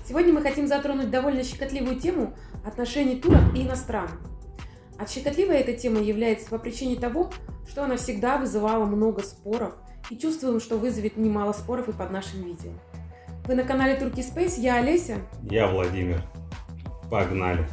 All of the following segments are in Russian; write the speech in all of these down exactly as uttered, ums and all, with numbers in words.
Сегодня мы хотим затронуть довольно щекотливую тему отношений турок и иностранных. А щекотливой эта тема является по причине того, что она всегда вызывала много споров, и чувствуем, что вызовет немало споров и под нашим видео. Вы на канале Turkey Space, я Олеся. Я Владимир. Погнали!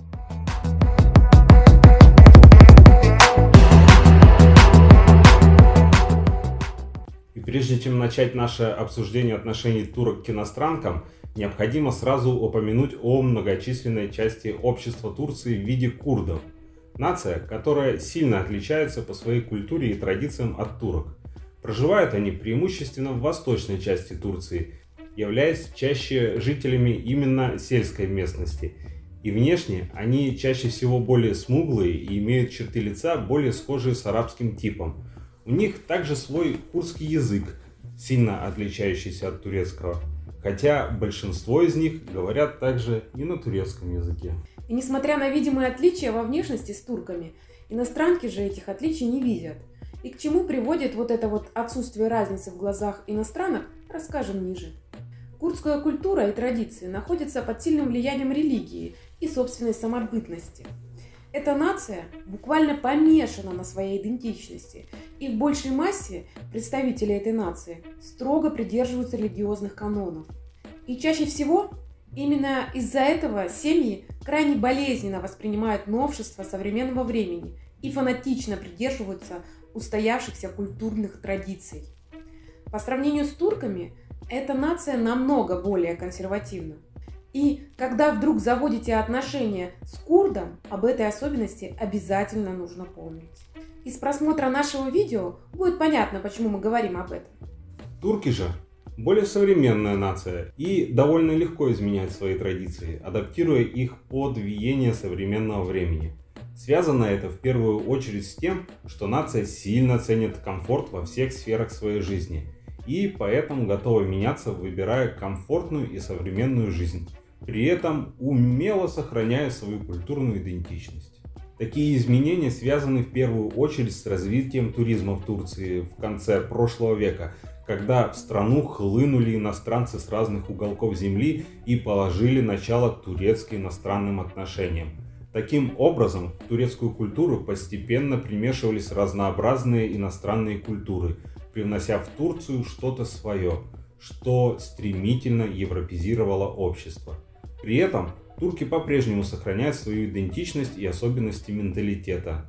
И прежде чем начать наше обсуждение отношений турок к иностранкам, необходимо сразу упомянуть о многочисленной части общества Турции в виде курдов. Нация, которая сильно отличается по своей культуре и традициям от турок. Проживают они преимущественно в восточной части Турции, являясь чаще жителями именно сельской местности. И внешне они чаще всего более смуглые и имеют черты лица более схожие с арабским типом. У них также свой курдский язык, сильно отличающийся от турецкого, хотя большинство из них говорят также и на турецком языке. И несмотря на видимые отличия во внешности с турками, иностранки же этих отличий не видят. И к чему приводит вот это вот отсутствие разницы в глазах иностранок, расскажем ниже. Курдская культура и традиции находятся под сильным влиянием религии и собственной самобытности. Эта нация буквально помешана на своей идентичности, и в большей массе представители этой нации строго придерживаются религиозных канонов. И чаще всего именно из-за этого семьи крайне болезненно воспринимают новшества современного времени и фанатично придерживаются устоявшихся культурных традиций. По сравнению с турками, эта нация намного более консервативна. И когда вдруг заводите отношения с курдом, об этой особенности обязательно нужно помнить. Из просмотра нашего видео будет понятно, почему мы говорим об этом. Турки же более современная нация и довольно легко изменяют свои традиции, адаптируя их под веяние современного времени. Связано это в первую очередь с тем, что нация сильно ценит комфорт во всех сферах своей жизни и поэтому готова меняться, выбирая комфортную и современную жизнь, при этом умело сохраняя свою культурную идентичность. Такие изменения связаны в первую очередь с развитием туризма в Турции в конце прошлого века, когда в страну хлынули иностранцы с разных уголков земли и положили начало турецко-иностранным отношениям. Таким образом, в турецкую культуру постепенно примешивались разнообразные иностранные культуры, привнося в Турцию что-то свое, что стремительно европеизировало общество. При этом турки по-прежнему сохраняют свою идентичность и особенности менталитета,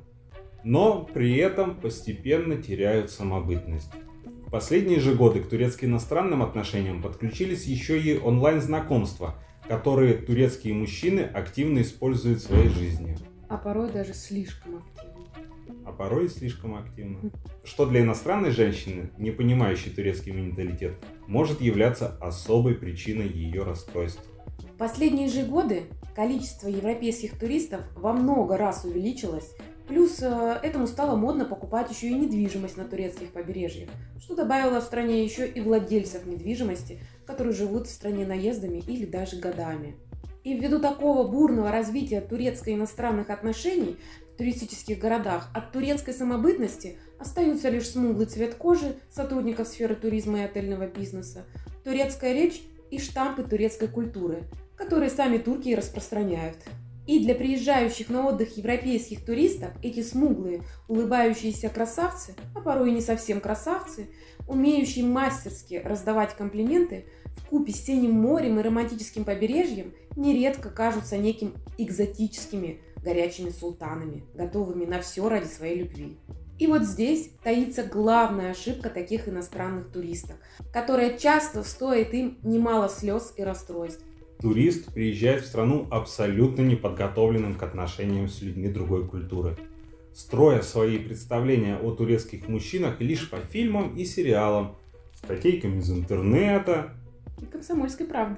но при этом постепенно теряют самобытность. В последние же годы к турецко-иностранным отношениям подключились еще и онлайн-знакомства, которые турецкие мужчины активно используют в своей жизни. А порой даже слишком активно. А порой и слишком активно. Что для иностранной женщины, не понимающей турецкий менталитет, может являться особой причиной ее расстройств. В последние же годы количество европейских туристов во много раз увеличилось, плюс э, этому стало модно покупать еще и недвижимость на турецких побережьях, что добавило в стране еще и владельцев недвижимости, которые живут в стране наездами или даже годами. И ввиду такого бурного развития турецко-иностранных отношений в туристических городах от турецкой самобытности остаются лишь смуглый цвет кожи сотрудников сферы туризма и отельного бизнеса, турецкая речь и штампы турецкой культуры, которые сами турки и распространяют. И для приезжающих на отдых европейских туристов эти смуглые, улыбающиеся красавцы, а порой и не совсем красавцы, умеющие мастерски раздавать комплименты, вкупе с синим морем и романтическим побережьем, нередко кажутся неким экзотическими горячими султанами, готовыми на все ради своей любви. И вот здесь таится главная ошибка таких иностранных туристов, которая часто стоит им немало слез и расстройств. Турист приезжает в страну абсолютно неподготовленным к отношениям с людьми другой культуры, строя свои представления о турецких мужчинах лишь по фильмам и сериалам, статейкам из интернета и комсомольской правды.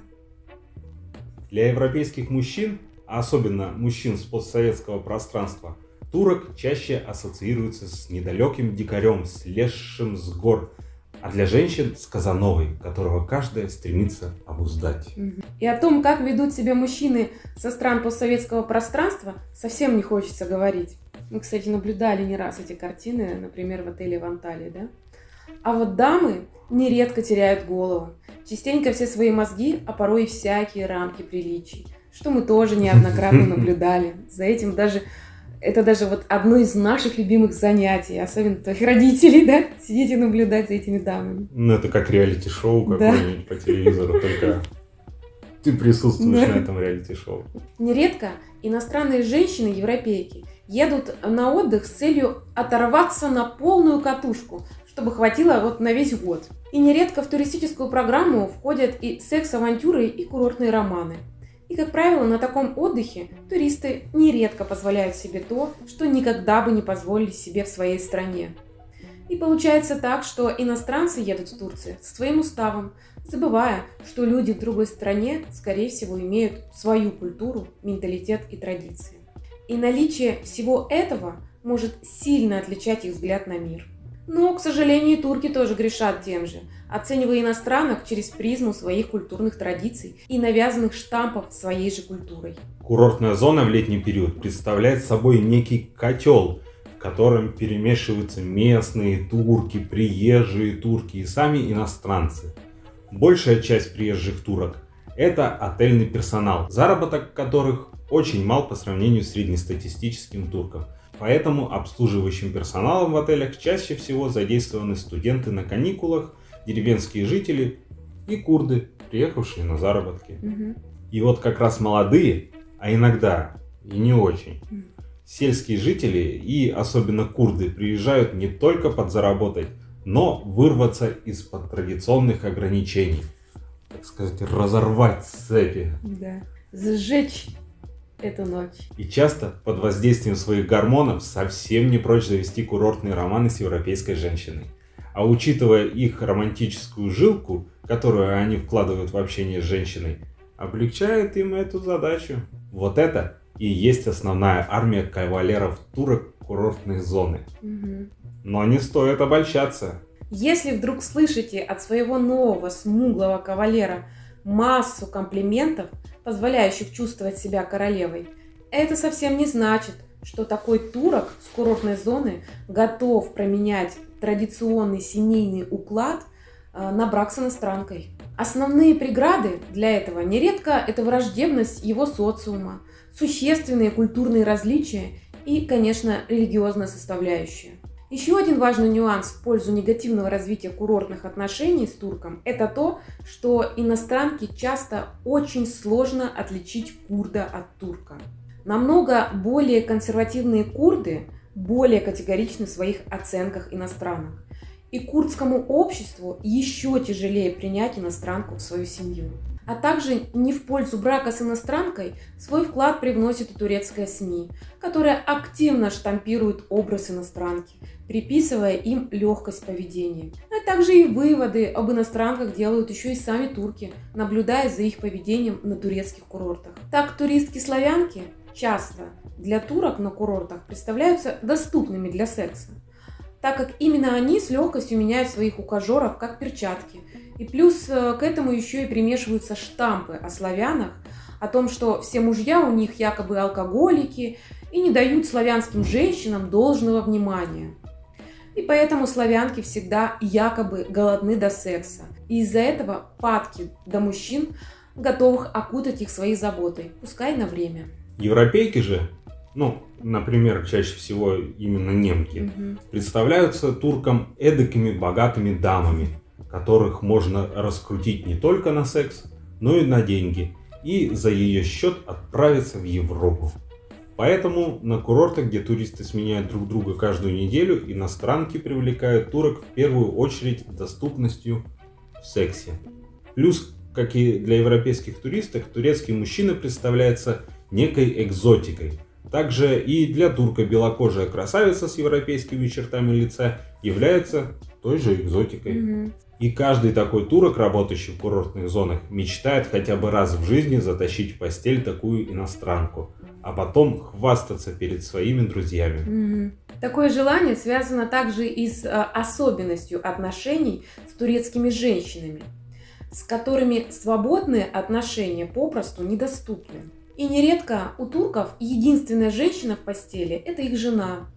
Для европейских мужчин, а особенно мужчин с постсоветского пространства, турок чаще ассоциируется с недалеким дикарем, слезшим с гор, а для женщин с Казановой, которого каждая стремится обуздать. И о том, как ведут себя мужчины со стран постсоветского пространства, совсем не хочется говорить. Мы, кстати, наблюдали не раз эти картины, например, в отеле в Анталии, да? А вот дамы нередко теряют голову. Частенько все свои мозги, а порой и всякие рамки приличий. Что мы тоже неоднократно наблюдали. За этим даже... Это даже вот одно из наших любимых занятий, особенно твоих родителей, да? Сидеть и наблюдать за этими дамами. Ну, это как реалити-шоу какое-нибудь да. по телевизору, только ты присутствуешь да. на этом реалити-шоу. Нередко иностранные женщины-европейки едут на отдых с целью оторваться на полную катушку, чтобы хватило вот на весь год. И нередко в туристическую программу входят и секс-авантюры, и курортные романы. И, как правило, на таком отдыхе туристы нередко позволяют себе то, что никогда бы не позволили себе в своей стране. И получается так, что иностранцы едут в Турцию со своим уставом, забывая, что люди в другой стране, скорее всего, имеют свою культуру, менталитет и традиции. И наличие всего этого может сильно отличать их взгляд на мир. Но, к сожалению, турки тоже грешат тем же, оценивая иностранок через призму своих культурных традиций и навязанных штампов своей же культурой. Курортная зона в летний период представляет собой некий котел, в котором перемешиваются местные турки, приезжие турки и сами иностранцы. Большая часть приезжих турок – это отельный персонал, заработок которых очень мал по сравнению с среднестатистическим турком. Поэтому обслуживающим персоналом в отелях чаще всего задействованы студенты на каникулах, деревенские жители и курды, приехавшие на заработки. Угу. И вот как раз молодые, а иногда и не очень, сельские жители и особенно курды приезжают не только подзаработать, но вырваться из-под традиционных ограничений, так сказать, разорвать цепи. Да, сжечь эту ночь. И часто под воздействием своих гормонов совсем не прочь завести курортные романы с европейской женщиной. А учитывая их романтическую жилку, которую они вкладывают в общение с женщиной, облегчает им эту задачу. Вот это и есть основная армия кавалеров турок курортной зоны. Угу. Но не стоит обольщаться. Если вдруг слышите от своего нового смуглого кавалера массу комплиментов, позволяющих чувствовать себя королевой, это совсем не значит, что такой турок с курортной зоны готов променять традиционный семейный уклад на брак с иностранкой. Основные преграды для этого нередко это враждебность его социума, существенные культурные различия и, конечно, религиозная составляющая. Еще один важный нюанс в пользу негативного развития курортных отношений с турком – это то, что иностранке часто очень сложно отличить курда от турка. Намного более консервативные курды более категоричны в своих оценках иностранок. И курдскому обществу еще тяжелее принять иностранку в свою семью. А также не в пользу брака с иностранкой свой вклад привносит и турецкая СМИ, которая активно штампирует образ иностранки, приписывая им легкость поведения. А также и выводы об иностранках делают еще и сами турки, наблюдая за их поведением на турецких курортах. Так, туристки-славянки часто для турок на курортах представляются доступными для секса, так как именно они с легкостью меняют своих ухажеров как перчатки. И плюс к этому еще и примешиваются штампы о славянах, о том, что все мужья у них якобы алкоголики и не дают славянским женщинам должного внимания. И поэтому славянки всегда якобы голодны до секса. И из-за этого падки до мужчин, готовых окутать их своей заботой, пускай на время. Европейки же, ну, например, чаще всего именно немки, угу. представляются туркам эдакими богатыми дамами, которых можно раскрутить не только на секс, но и на деньги, и за ее счет отправиться в Европу. Поэтому на курортах, где туристы сменяют друг друга каждую неделю, иностранки привлекают турок в первую очередь доступностью в сексе. Плюс, как и для европейских туристок, турецкий мужчина представляется некой экзотикой. Также и для турка белокожая красавица с европейскими чертами лица является той же экзотикой. Mm-hmm. И каждый такой турок, работающий в курортных зонах, мечтает хотя бы раз в жизни затащить в постель такую иностранку, а потом хвастаться перед своими друзьями. Mm-hmm. Такое желание связано также и с а, особенностью отношений с турецкими женщинами, с которыми свободные отношения попросту недоступны. И нередко у турков единственная женщина в постели – это их жена.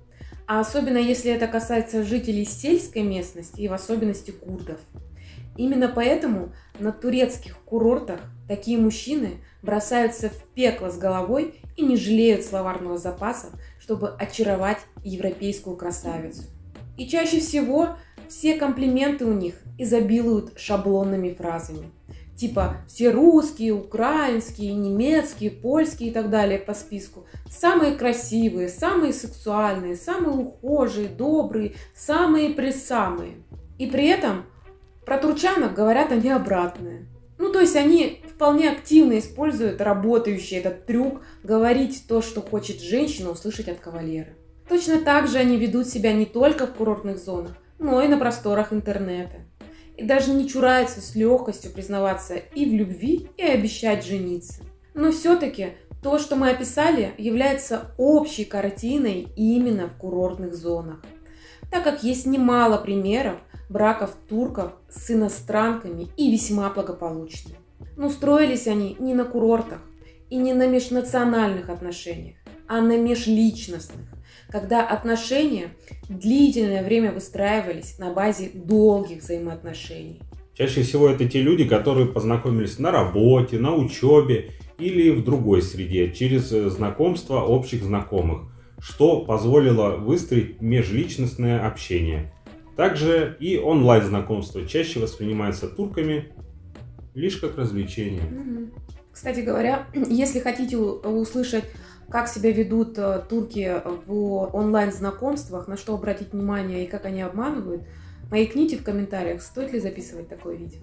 А особенно если это касается жителей сельской местности и в особенности курдов. Именно поэтому на турецких курортах такие мужчины бросаются в пекло с головой и не жалеют словарного запаса, чтобы очаровать европейскую красавицу. И чаще всего все комплименты у них изобилуют шаблонными фразами. Типа все русские, украинские, немецкие, польские и так далее по списку. Самые красивые, самые сексуальные, самые ухожие, добрые, самые-пресамые. И при этом про турчанок говорят они обратное. Ну, то есть они вполне активно используют работающий этот трюк говорить то, что хочет женщина услышать от кавалера. Точно так же они ведут себя не только в курортных зонах, но и на просторах интернета. И даже не чураются с легкостью признаваться и в любви, и обещать жениться. Но все-таки то, что мы описали, является общей картиной именно в курортных зонах. Так как есть немало примеров браков турков с иностранками и весьма благополучных. Но строились они не на курортах и не на межнациональных отношениях, а на межличностных, когда отношения длительное время выстраивались на базе долгих взаимоотношений. Чаще всего это те люди, которые познакомились на работе, на учебе или в другой среде, через знакомство общих знакомых, что позволило выстроить межличностное общение. Также и онлайн-знакомство чаще воспринимается турками лишь как развлечение. Кстати говоря, если хотите услышать, как себя ведут турки в онлайн-знакомствах, на что обратить внимание и как они обманывают, маякните в комментариях, стоит ли записывать такое видео.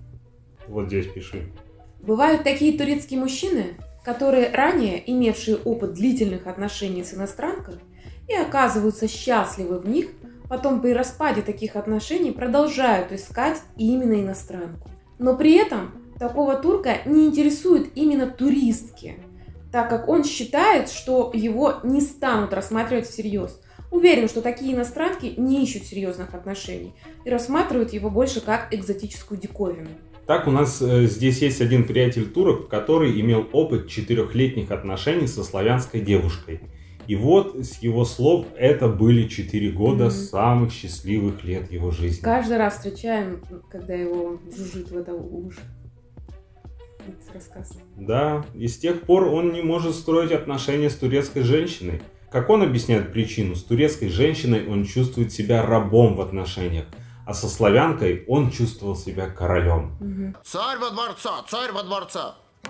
Вот здесь пиши. Бывают такие турецкие мужчины, которые ранее имевшие опыт длительных отношений с иностранкой и оказываются счастливы в них, потом при распаде таких отношений продолжают искать именно иностранку. Но при этом такого турка не интересуют именно туристки, так как он считает, что его не станут рассматривать всерьез. Уверен, что такие иностранки не ищут серьезных отношений и рассматривают его больше как экзотическую диковину. Так, у нас э, здесь есть один приятель турок, который имел опыт четырехлетних отношений со славянской девушкой. И вот, с его слов, это были четыре года mm-hmm. самых счастливых лет его жизни. Каждый раз встречаем, когда его жужжит в это уши. Рассказ. Да, и с тех пор он не может строить отношения с турецкой женщиной. Как он объясняет причину, с турецкой женщиной он чувствует себя рабом в отношениях, а со славянкой он чувствовал себя королем. Mm-hmm. Царь во дворца, царь во дворца.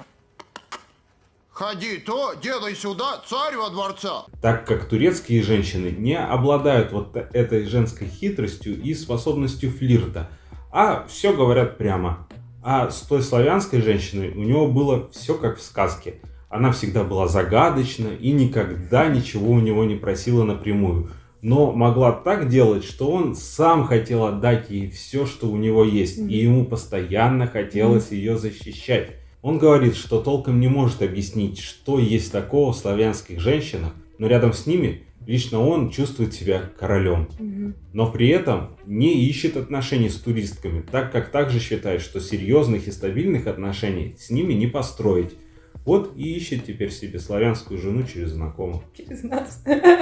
Ходи то, делай сюда, царь во дворца. Так как турецкие женщины не обладают вот этой женской хитростью и способностью флирта, а все говорят прямо. А с той славянской женщиной у него было все как в сказке. Она всегда была загадочна и никогда ничего у него не просила напрямую. Но могла так делать, что он сам хотел отдать ей все, что у него есть. И ему постоянно хотелось ее защищать. Он говорит, что толком не может объяснить, что есть такого в славянских женщинах, но рядом с ними лично он чувствует себя королем. Но при этом не ищет отношений с туристками, так как также считает, что серьезных и стабильных отношений с ними не построить. Вот и ищет теперь себе славянскую жену через знакомых. Через нас.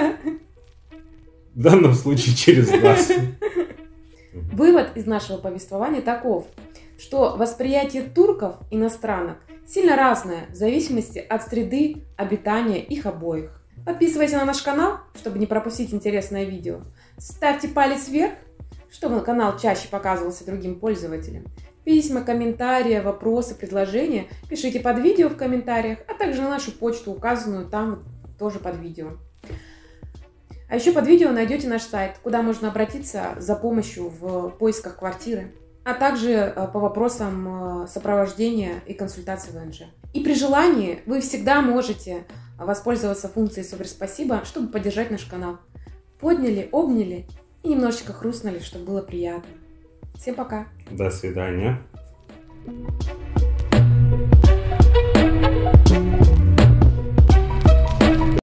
В данном случае через нас. Вывод из нашего повествования таков, что восприятие турков иностранок сильно разное в зависимости от среды обитания их обоих. Подписывайтесь на наш канал, чтобы не пропустить интересное видео. Ставьте палец вверх, чтобы канал чаще показывался другим пользователям. Письма, комментарии, вопросы, предложения пишите под видео в комментариях, а также на нашу почту, указанную там тоже под видео. А еще под видео найдете наш сайт, куда можно обратиться за помощью в поисках квартиры, а также по вопросам сопровождения и консультации в ВНЖ. И при желании вы всегда можете воспользоваться функцией «Супер спасибо», чтобы поддержать наш канал. Подняли, обняли и немножечко хрустнули, чтобы было приятно. Всем пока! До свидания!